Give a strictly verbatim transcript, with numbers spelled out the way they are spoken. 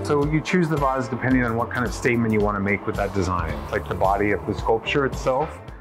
So you choose the vase depending on what kind of statement you want to make with that design, like the body of the sculpture itself.